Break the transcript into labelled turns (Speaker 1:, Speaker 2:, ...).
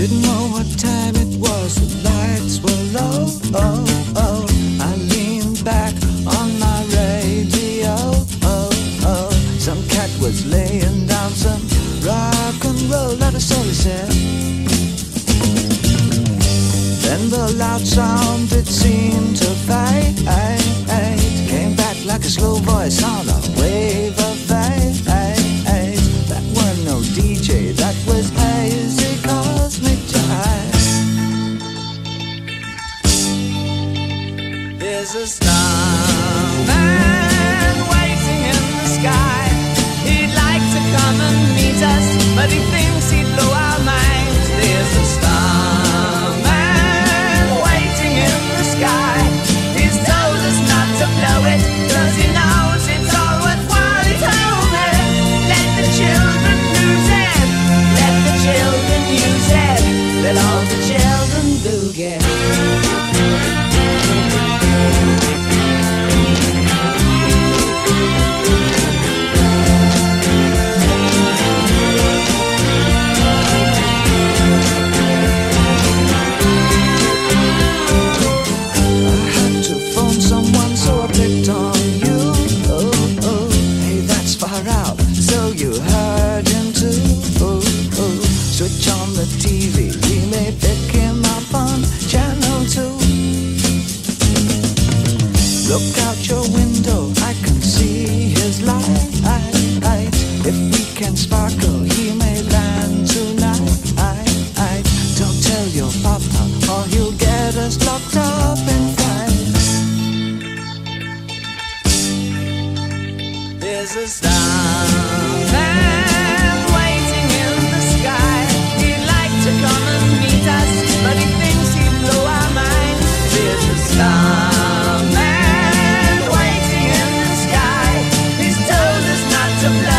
Speaker 1: Didn't know what time it was, the lights were low. I leaned back on my radio. Some cat was laying down some rock and roll, that is all he said. Then the loud sound, it seemed to fade. Came back like a slow voice on a wave of fate. That weren't no DJ, that was hazy cosmic jive. There's a starman waiting in the sky. He'd like to come and meet us, but he thinks he'd blow our minds. There's a starman waiting in the sky. He's told us not to blow it, 'cause he knows it's all worthwhile. He told me, let the children use it, let the children use it, let all the children boogie. Switch on the TV, we may pick him up on channel 2. Look out your window, I can see his light. If we can sparkle, he may land tonight. Don't tell your papa, or he'll get us locked up in fights. There's a starman waiting in the sky. He'd like to come and meet us, but he thinks he'd blow our minds. There's a starman waiting in the sky. He's told us not to blow